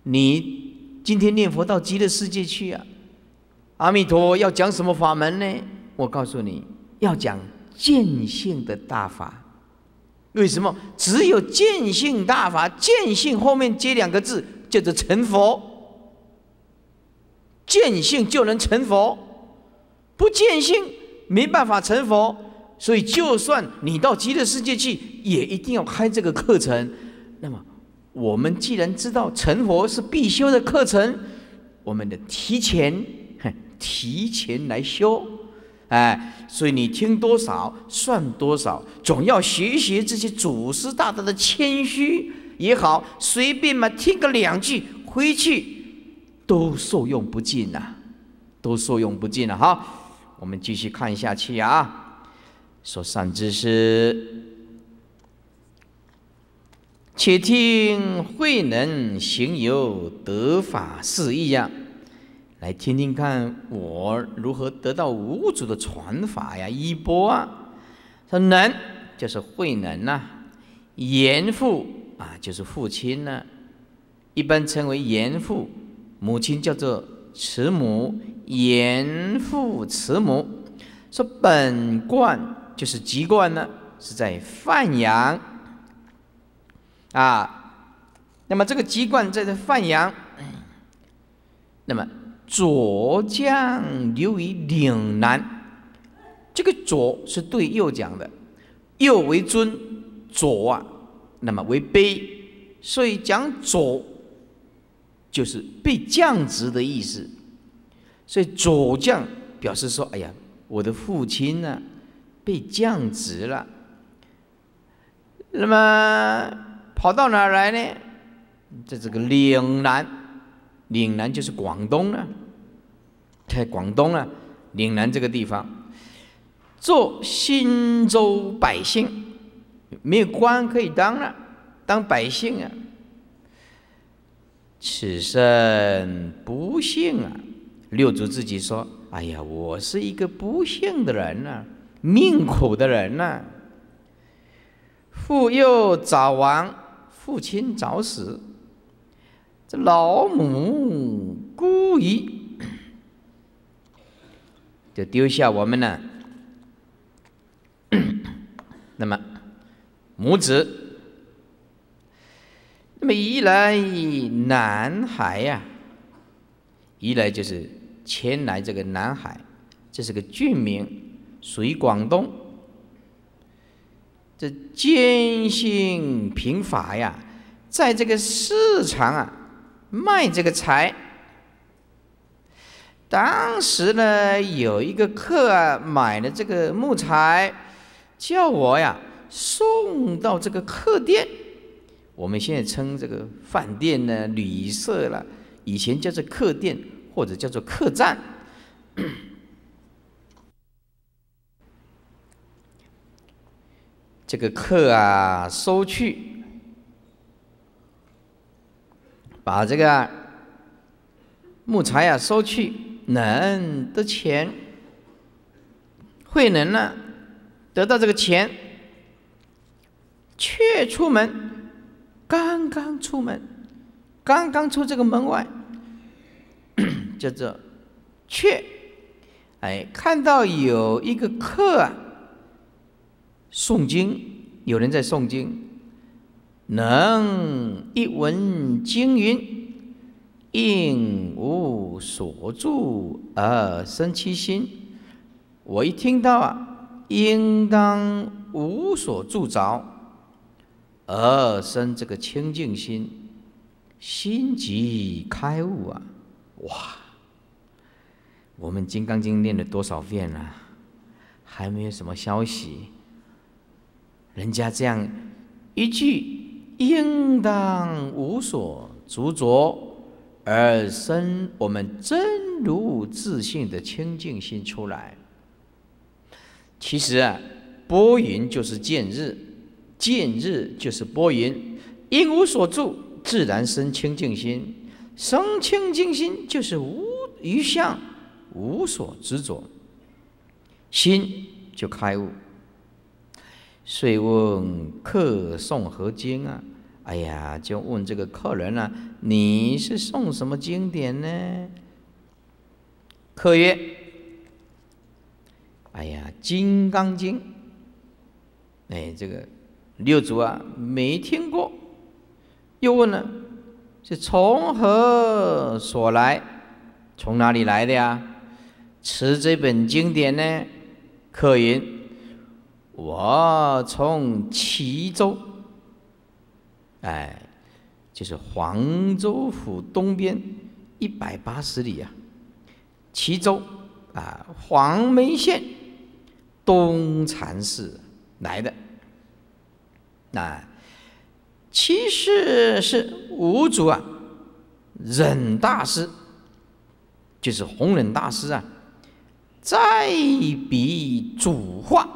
你今天念佛到极乐世界去啊，阿弥陀要讲什么法门呢？我告诉你，要讲见性的大法。为什么？只有见性大法，见性后面接2个字，叫做成佛。见性就能成佛，不见性没办法成佛。所以，就算你到极乐世界去，也一定要开这个课程。那么，我们既然知道成佛是必修的课程，我们的提前来修。所以你听多少算多少，总要学习这些祖师大德的谦虚也好，随便嘛听个2句，回去都受用不尽啊，都受用不尽了。好，我们继续看下去啊。说善知识，且听慧能行有得法事义啊。来听听看我如何得到五祖的传法呀，衣钵啊。说能就是慧能啊，严父啊就是父亲呢，一般称为严父，母亲叫做慈母，严父慈母。说本观就是籍贯呢，是在范阳啊。那么这个籍贯在范阳，那么左将留于岭南。这个左是对右讲的，右为尊，左啊，那么为卑，所以讲左就是被降职的意思。所以左将表示说，哎呀，我的父亲呢被降职了，那么跑到哪儿来呢？在这个岭南，岭南就是广东了，在广东了，岭南这个地方，做新州百姓，没有官可以当了，当百姓啊。此生不幸啊，六祖自己说：“哎呀，我是一个不幸的人呐、命苦的人呐、父幼早亡，父亲早死，这老母孤遗，就丢下我们了。那么母子。”那么一来南海呀、一来就是迁来这个南海，这是个郡名，属于广东。这坚信贫乏呀，在这个市场啊卖这个柴。当时呢，有一个客啊买了这个木材，叫我呀送到这个客店。我们现在称这个饭店呢、旅社了，以前叫做客店或者叫做客栈。这个客啊收去，把这个木材啊收去，能的钱，慧能呢得到这个钱，却出门。刚刚出门，刚刚出这个门外，叫做却，看到有一个客啊，诵经，有人在诵经，能一闻经云，应无所住而生其心。我一听到啊，应当无所住着。而生这个清净心，心即开悟啊！哇，我们《金刚经》念了多少遍了、还没有什么消息。人家这样一句“应当无所执着”，而生我们真如自性的清净心出来。其实啊，拨云就是见日。见日就是拨云，因无所住，自然生清净心。生清净心就是无余相，无所执着，心就开悟。遂问客诵何经啊？ 哎呀，就问这个客人啊，你是诵什么经典呢？客曰：哎呀，《金刚经》。哎，这个六祖啊，没听过。又问了，是从何所来？从哪里来的呀？持这本经典呢？客云：我从齐州。哎，就是黄州府东边180里啊，齐州啊，黄梅县东禅寺来的。其实是五祖啊，忍大师，就是弘忍大师啊，在彼主化，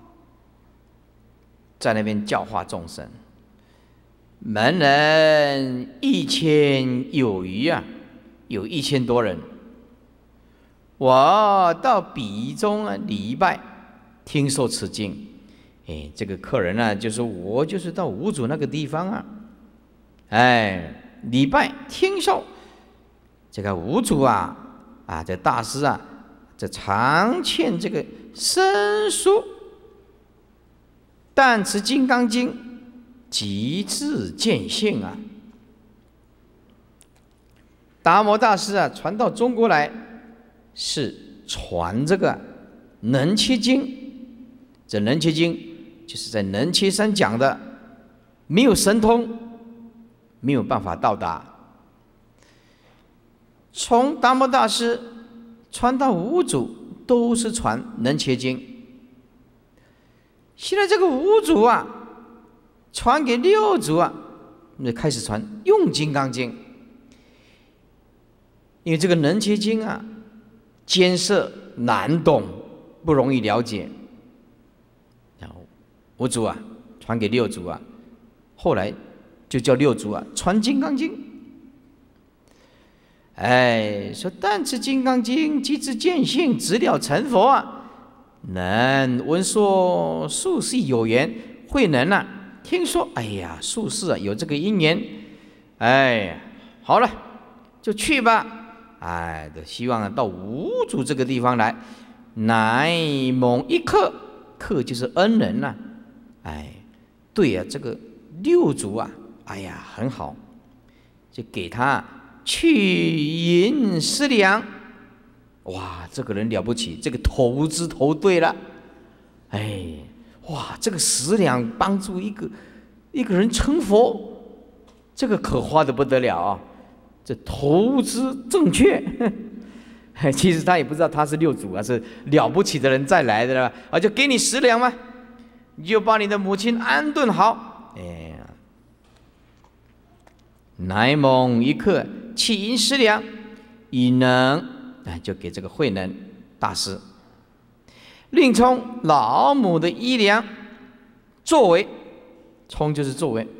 在那边教化众生。门人1000有余啊，有1000多人。我到彼中啊礼拜，听说此经。哎，这个客人呢，就是我，就是到五祖那个地方啊，哎，礼拜听受这个五祖啊，这大师啊，这常劝这个生疏，但持《金刚经》。极致见性啊！达摩大师啊，传到中国来，是传这个《能切经》。这《能切经》就是在能切山讲的，没有神通，没有办法到达。从达摩大师传到五祖，都是传《能切经》。现在这个五祖啊，传给六祖啊，那开始传用《金刚经》，因为这个《能切经》啊，艰涩难懂，不容易了解。然后五祖啊，传给六祖啊，后来就叫六祖啊传《金刚经》。哎，说但持《金刚经》，即知见性，直了成佛啊！能闻说宿世有缘，慧能啊，听说，哎呀，宿世啊有这个因缘，哎，好了，就去吧。哎，希望啊到五祖这个地方来，乃蒙一客，客就是恩人呐、哎，对啊，这个六祖啊，哎呀，很好，就给他去银10两。哇，这个人了不起，这个投资投对了，哎，哇，这个10两帮助一个人成佛，这个可花得不得了啊！这投资正确，其实他也不知道他是六祖啊，是了不起的人再来的了啊，就给你10两嘛，你就把你的母亲安顿好。哎，乃蒙一客，弃银10两，以能，就给这个慧能大师，另充老母的1两，作为，充就是作为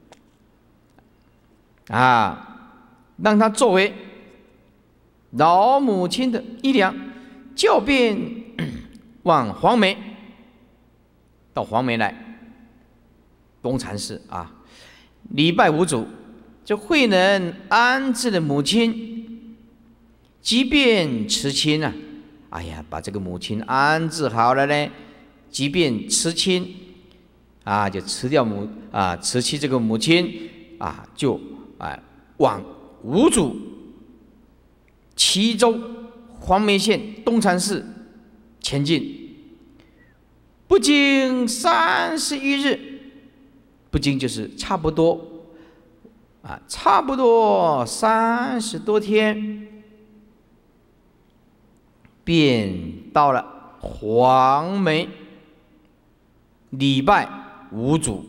啊。让他作为老母亲的1两，就便往黄梅，到黄梅来东禅寺啊，礼拜五祖。这慧能安置的母亲，即便辞亲啊，哎呀，把这个母亲安置好了呢，即便辞亲啊，就辞弃这个母亲啊，就往五祖齐州黄梅县东禅寺前进，不经31日，不经就是差不多30多天，便到了黄梅，礼拜五祖。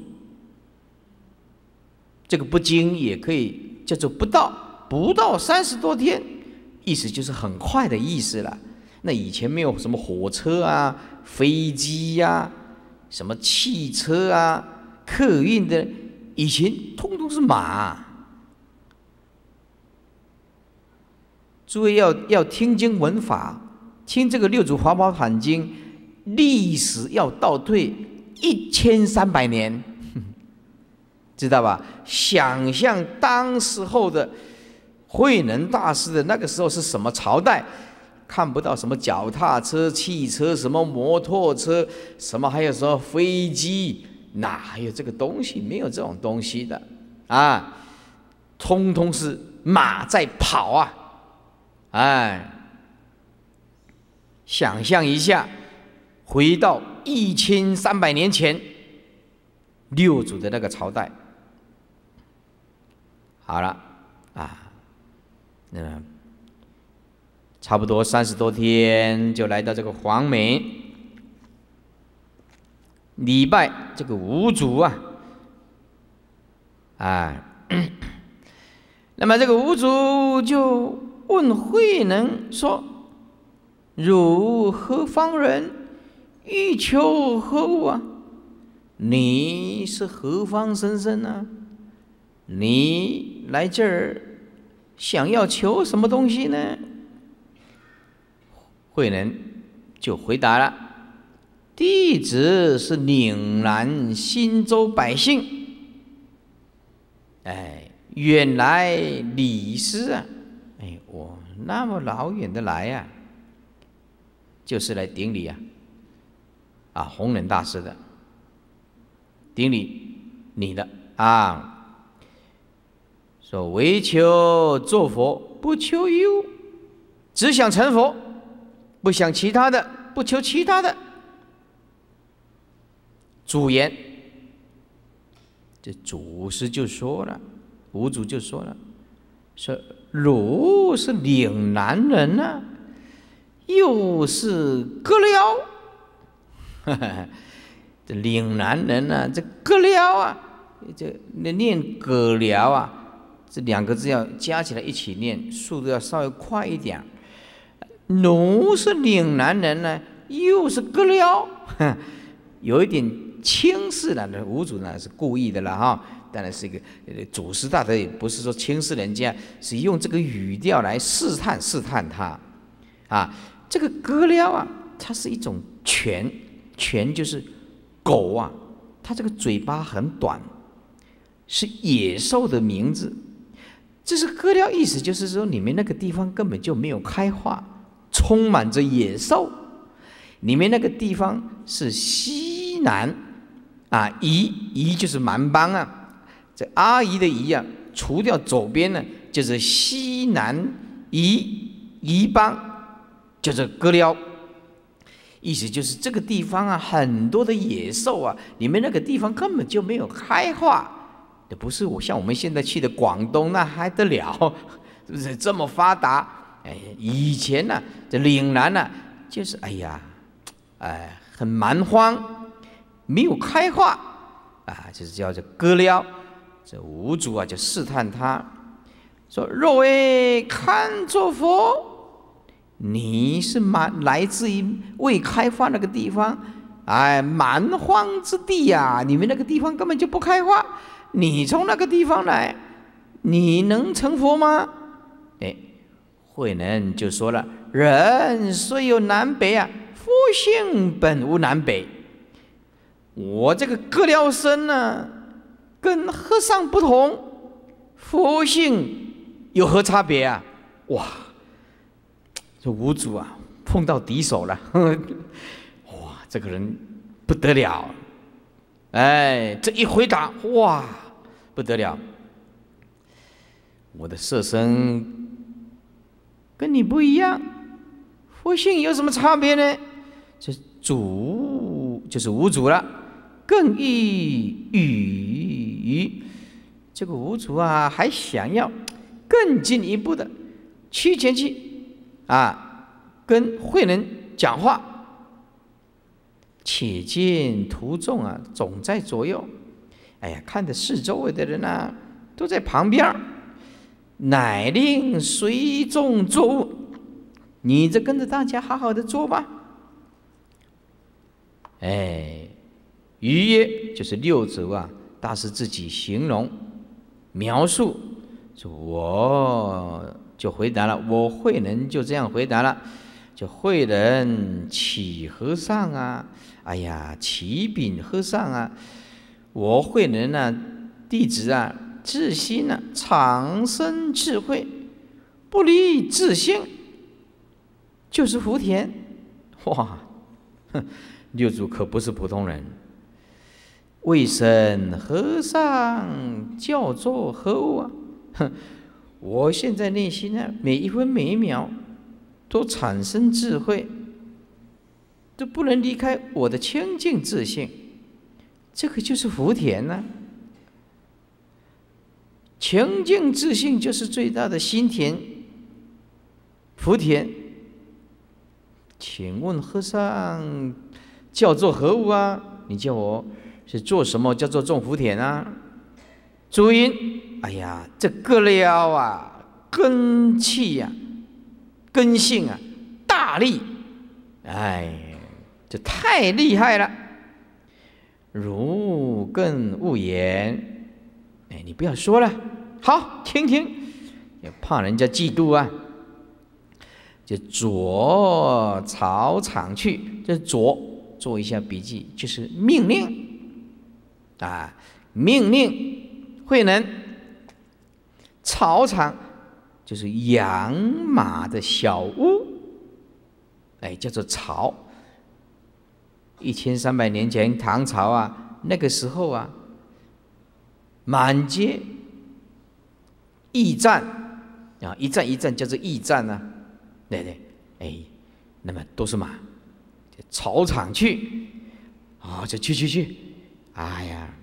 这个不经也可以叫做不到30多天，意思就是很快的意思了。那以前没有什么火车啊、飞机啊、什么汽车啊、客运的，以前通通是马。诸位要听经闻法，听这个六祖华宝坛经，历史要倒退1300年。 知道吧？想象当时候的慧能大师的那个时候是什么朝代？看不到什么脚踏车、汽车，什么摩托车，什么还有什么飞机，哪还有这个东西？没有这种东西的啊，通通是马在跑啊！哎，想象一下，回到1300年前六祖的那个朝代，好了啊，那差不多30多天，就来到这个黄梅礼拜这个五祖啊，那么这个五祖就问慧能说：“汝何方人？欲求何物啊？你是何方神圣啊？你来这儿想要求什么东西呢？”慧能就回答了：“弟子是岭南新州百姓，远来礼师啊，我那么老远的来啊，就是来顶礼弘忍大师的，顶礼你的啊，说唯求做佛，不求于物，只想成佛。”不想其他的，不求其他的。主言，这祖师就说了，五祖就说了，说汝是岭南人啊，又是獦獠，这岭南人啊，这獦獠啊，这念獦獠啊，这2个字要加起来一起念，速度要稍微快一点。奴是岭南人呢，又是獦獠，有一点轻视了。五祖呢是故意的了哈，当然是一个祖师大德，也不是说轻视人家，是用这个语调来试探他啊。这个獦獠啊，它是一种犬就是狗啊，它这个嘴巴很短，是野兽的名字。这是獦獠，意思就是说你们那个地方根本就没有开化。充满着野兽，你们那个地方是西南夷就是蛮邦啊，这阿夷的夷啊，除掉左边呢，就是西南夷邦，就是獦獠。意思就是这个地方啊，很多的野兽啊，你们那个地方根本就没有开化，这不是像我们现在去的广东那还得了，是不是这么发达？以前呢，这岭南呢，就是很蛮荒，没有开化就是叫做獦獠。这五祖啊，就试探他，说：“若为堪作佛，你是来自于未开化那个地方，蛮荒之地呀，你们那个地方根本就不开化，你从那个地方来，你能成佛吗？”慧能就说了：“人虽有南北啊，佛性本无南北。我这个獦獠身呢，跟和尚不同，佛性有何差别啊？”哇，这五祖啊，碰到敌手了，哇，这个人不得了，这一回答，哇，不得了，我的色身跟你不一样，佛性有什么差别呢？这就是五祖了，更欲于这个五祖啊，还想要更进一步的趋前去跟慧能讲话。且见徒众啊，总在左右，看的四周围的人啊，都在旁边。乃令随众作务，你就跟着大家好好的做吧。余曰，就是六祖啊，大师自己形容描述，说我就回答了，我慧能就这样回答了，就慧能启和尚啊，启禀和尚啊，我慧能啊， 弟子啊，自心啊，长生智慧，不离自性，就是福田。哇，六祖可不是普通人。未生和尚叫做何物啊？我现在内心呢，每一分每一秒都产生智慧，都不能离开我的清净自性，这个就是福田呢、清净自性就是最大的心田、福田。请问和尚叫做何物啊？你叫我是做什么叫做种福田啊？注音，哎呀，这个了啊，根气呀、根性啊，大力，哎，这太厉害了。如更勿言，哎，你不要说了，好，听听，也怕人家嫉妒啊。就着草场去，这着做一下笔记，就是命令啊，命令慧能草场，就是养马的小屋，哎，叫做草。1300年前，唐朝啊，那个时候啊，满街驿站啊，一站一站叫做驿站啊。对对，哎，那么都是马，草场去，啊，就去，哎呀，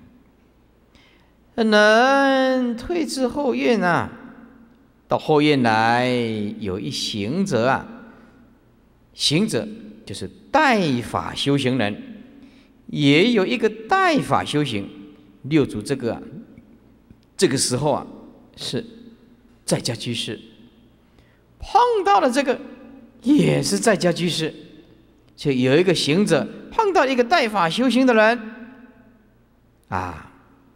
能退至后院啊，到后院来，有一行者啊，行者就是带法修行人，也有一个带法修行。六祖这个这个时候啊，是在家居士。碰到了这个也是在家居士，就有一个行者碰到一个带法修行的人啊，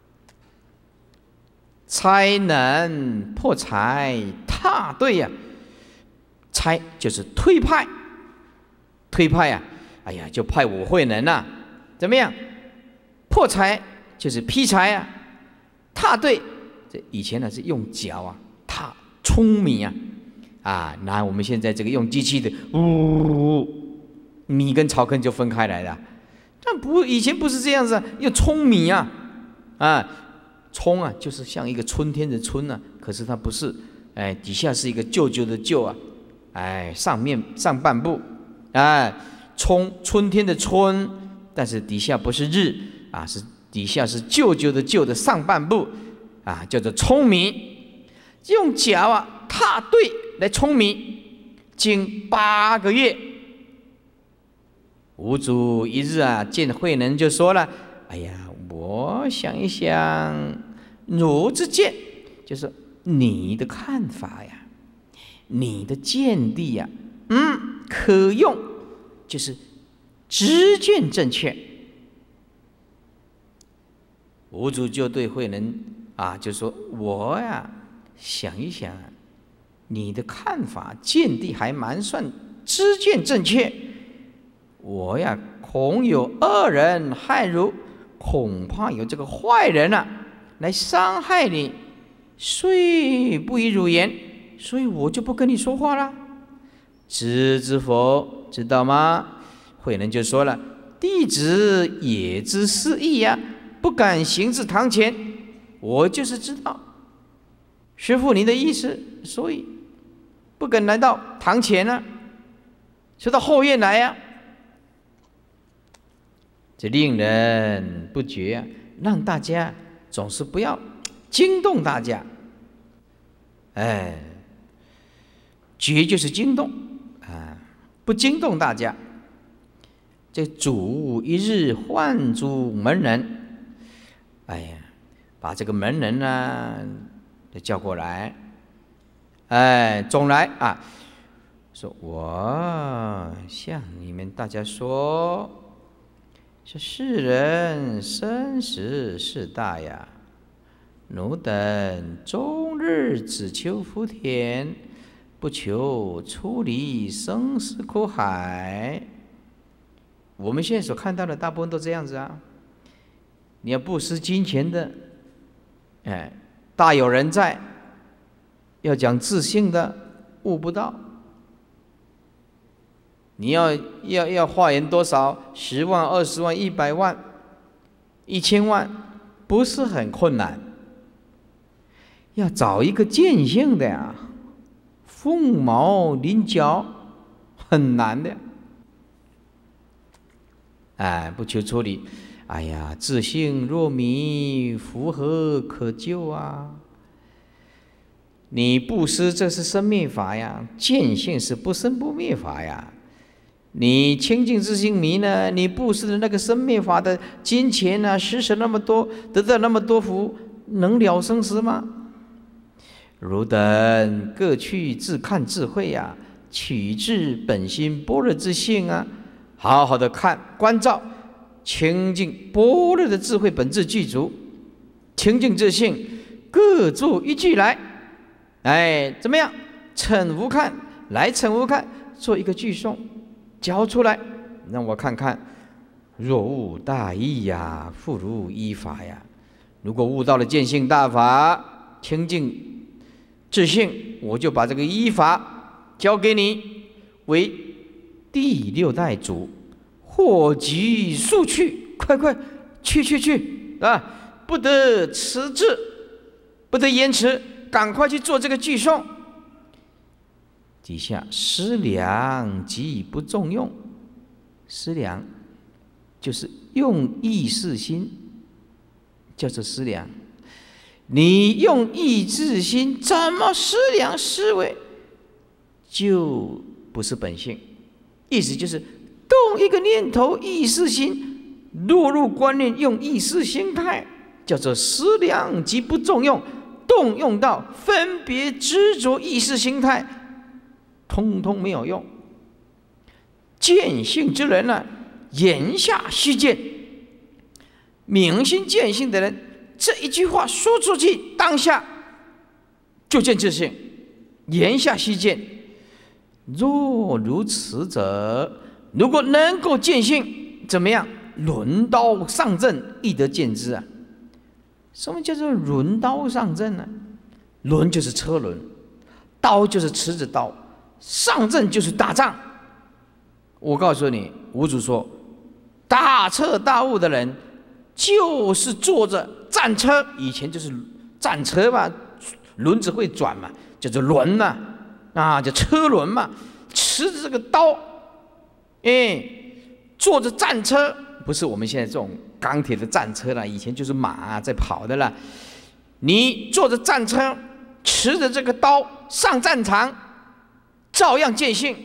才能破财踏对呀、差就是推派，推派呀、哎呀，就派我慧能啊，怎么样？破财就是劈柴啊，踏对，这以前呢是用脚啊踏舂米啊。啊，那我们现在这个用机器的，米跟草根就分开来了。但不，以前不是这样子啊，要舂米啊，啊，舂啊，就是像一个春天的春啊，可是它不是，哎，底下是一个舅舅的舅啊，哎，上半部，哎，冲春天的春，但是底下不是日啊，是底下是舅舅的舅的上半部啊，叫做舂米，用脚啊踏对。来舂米，经8个月。五祖一日啊，见慧能就说了：“哎呀，我想一想，汝之见，就是你的看法呀，你的见地呀，可用，就是知见正确。”五祖就对慧能啊，就说：“我呀，想一想。”你的看法见地还蛮算知见正确，我呀恐有恶人害汝，恐怕有这个坏人啊来伤害你，虽不以汝言，所以我就不跟你说话了。知否？知道吗？慧能就说了：弟子也知是义呀，不敢行至堂前。我就是知道师父你的意思，所以不敢来到堂前呢、说到后院来呀、这令人不觉啊，让大家总是不要惊动大家。哎，觉就是惊动啊，不惊动大家。这主一日唤诸门人，哎呀，把这个门人呢就叫过来。哎，总来啊，说我向你们大家说，这世人生死事大呀，奴等终日只求福田，不求出离生死苦海。我们现在所看到的大部分都这样子啊，你要布施金钱的， 哎，大有人在。要讲自性的，悟不到。你要化缘多少？10万、20万、100万、1000万，不是很困难。要找一个见性的呀，凤毛麟角，很难的。哎，不求出离，哎呀，自性若迷，夫何可救啊？你布施这是生灭法呀，见性是不生不灭法呀。你清净自性迷呢？你布施的那个生灭法的金钱啊，施舍那么多，得到那么多福，能了生死吗？汝等各去自看自会呀，取至本心般若之性啊，好好的看关照，清净般若的智慧本质具足，清净自性，各做一句来。哎，怎么样？逞无看，来逞无看，做一个句诵，交出来，让我看看。若悟大义呀，复如依法呀。如果悟到了见性大法，清净自性，我就把这个依法交给你，为第6代主，祸及速去，快快去啊！不得迟滞，不得延迟。赶快去做这个句诵。底下思量即不重用，思量就是用意识心，叫做思量。你用意志心怎么思量思维，就不是本性。意思就是动一个念头，意识心落入观念，用意识心态，叫做思量即不重用。动用到分别执着意识形态，通通没有用。见性之人呢，言下须见。明心见性的人，这一句话说出去，当下就见自性，言下须见。若如此者，如果能够见性，怎么样？轮刀上阵，亦得见之啊！什么叫做轮刀上阵呢？轮就是车轮，刀就是持着刀，上阵就是打仗。我告诉你，五祖说，大彻大悟的人，就是坐着战车，以前就是战车嘛，轮子会转嘛，叫做轮嘛，啊，叫车轮嘛，持着这个刀，坐着战车。不是我们现在这种钢铁的战车了，以前就是马在跑的了。你坐着战车，持着这个刀上战场，照样见性。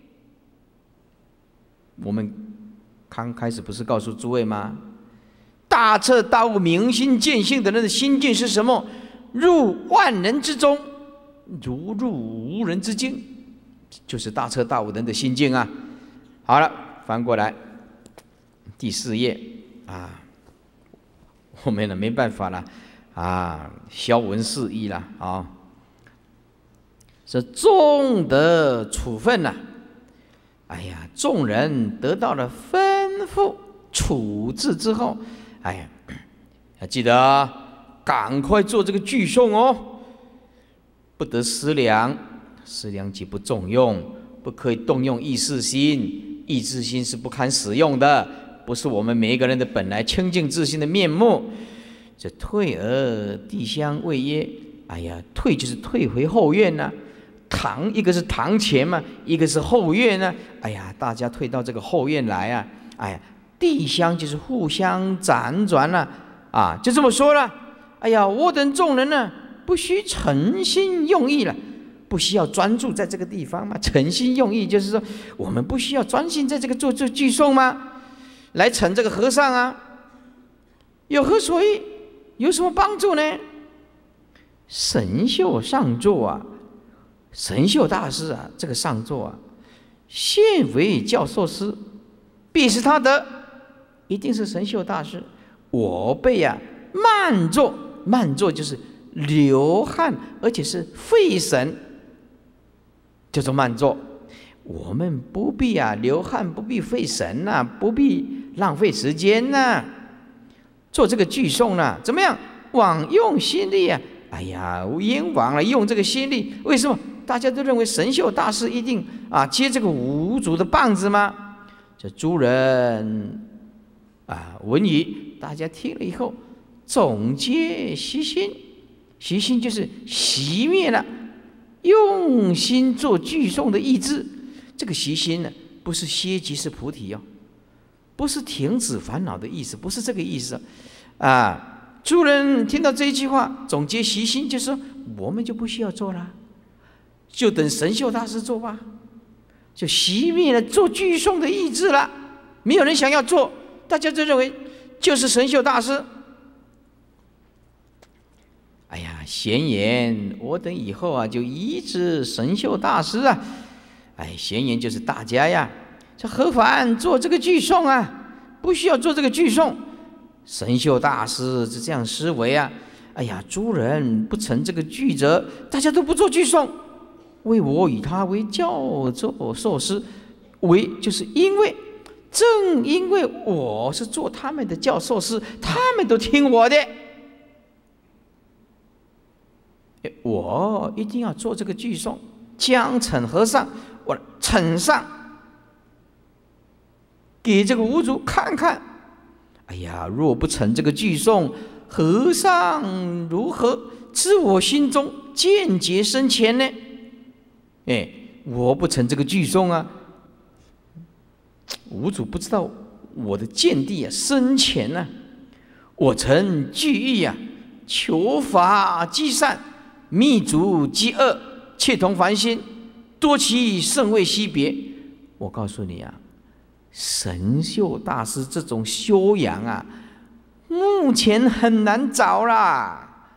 我们刚开始不是告诉诸位吗？大彻大悟、明心见性的人的心境是什么？入万人之中，如入无人之境，就是大彻大悟人的心境啊。好了，翻过来。第4页啊，我们呢没办法了啊，消文释义了啊。是众德处分呐，哎呀，众人得到了吩咐处置之后，哎呀，要记得啊，赶快做这个句诵哦，不得思量，思量即不重用，不可以动用意识心，意识心是不堪使用的。不是我们每一个人的本来清净自信的面目。这退而地乡谓曰：哎呀，退就是退回后院呐、堂一个是堂前嘛，一个是后院呢。哎呀，大家退到这个后院来啊！哎呀，地乡就是互相辗转了啊，就这么说了。哎呀，我等众人呢，不须诚心用意了，不需要专注在这个地方嘛。诚心用意就是说，我们不需要专心在这个做句诵吗？来成这个和尚啊，有何所益？有什么帮助呢？神秀上座啊，神秀大师啊，这个上座啊，现为教授师，必是他得，一定是神秀大师。我辈啊，慢坐，慢坐就是流汗，而且是费神，叫做慢坐。我们不必啊流汗，不必费神呐、不必浪费时间呐、做这个句诵呐、怎么样？ 枉用心力啊！哎呀，冤枉了，用这个心力，为什么？大家都认为神秀大师一定接这个五祖的棒子吗？这诸人闻语，大家听了以后，总皆熄心。熄心就是熄灭了用心做具颂的意志。这个熄心呢，不是歇即是菩提哦，不是停止烦恼的意思，不是这个意思诸人听到这一句话，总结熄心，就是说我们就不需要做了，就等神秀大师做吧，就熄灭了做具颂的意志了。没有人想要做，大家就认为就是神秀大师。哎呀，闲言，我等以后就依止神秀大师啊。闲言就是大家呀，这何妨做这个具颂啊？不需要做这个具颂。神秀大师是这样思维啊。哎呀，诸人不成这个具者，大家都不做具颂，为我与他为教作受师，就是正因为我是做他们的教授师，他们都听我的，我一定要做这个具颂。将惩和尚，我呈上给这个五祖看看。哎呀，若不成这个具颂，和尚如何知我心中见解深浅呢？我不成这个具颂啊，五祖不知道我的见地深浅啊。我曾具意求法积善，密足积恶，切同凡心，多其甚未惜别。我告诉你神秀大师这种修养目前很难找啦，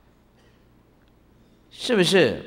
是不是？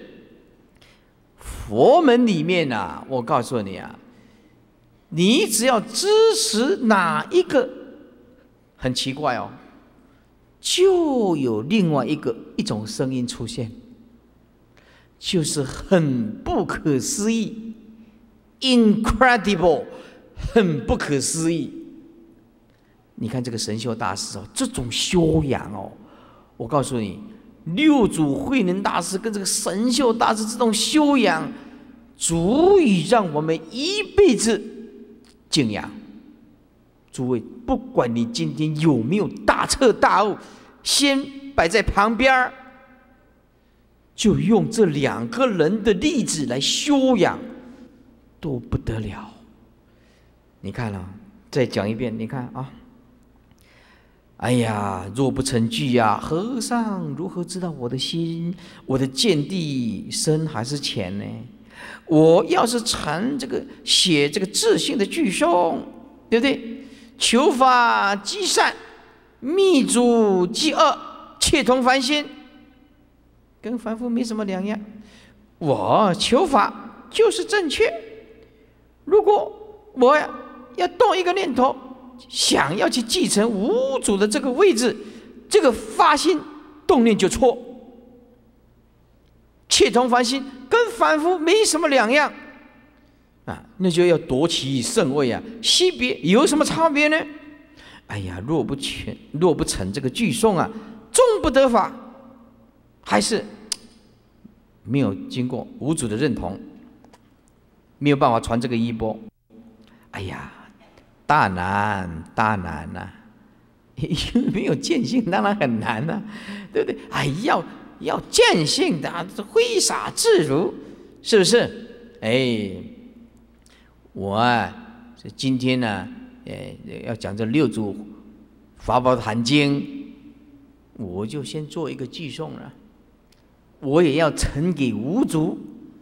佛门里面我告诉你你只要支持哪一个，很奇怪就有另外一种声音出现，就是很不可思议 ，incredible， 很不可思议。你看这个神秀大师这种修养我告诉你，六祖慧能大师跟这个神秀大师这种修养，足以让我们一辈子敬仰。诸位，不管你今天有没有大彻大悟，先摆在旁边，就用这两个人的例子来修养，都不得了。你看再讲一遍，你看哎呀，若不成具和尚如何知道我的心，我的见地深还是浅呢？我要是成写这个自性的具颂，对不对？求法积善，密足积恶，切同凡心，跟凡夫没什么两样。我求法就是正确，如果我要动一个念头，想要去继承五祖的这个位置，这个发心动念就错。切同凡心跟凡夫没什么两样那就要夺其甚位惜别有什么差别呢？哎呀，若不成这个具颂终不得法，还是没有经过五祖的认同，没有办法传这个衣钵。哎呀，大难没有见性当然很难对不对？要见性的挥洒自如，是不是？我今天要讲这六祖法宝坛经，我就先做一个具颂了。我也要呈给五祖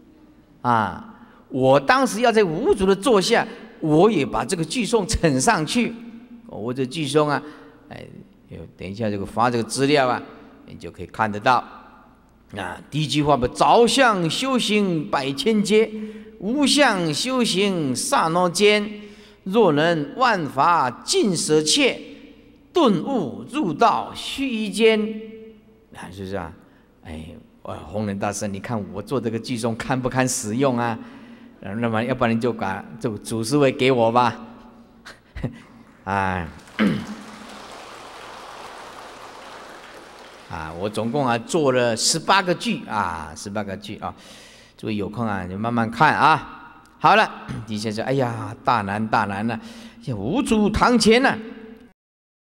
我当时要在五祖的座下，我也把这个具颂呈上去。我这具颂等一下发这个资料你就可以看得到第一句话着相修行百千劫，无相修行刹那间，若能万法尽舍切，顿悟入道须臾间。是不是弘忍大师，你看我做这个具颂堪不堪使用那么要不然你就把这祖师位给我吧啊，我总共做了18个句啊，18个句啊，诸位有空就慢慢看啊。好了，底下说，哎呀，大难大难了，无主堂前呢，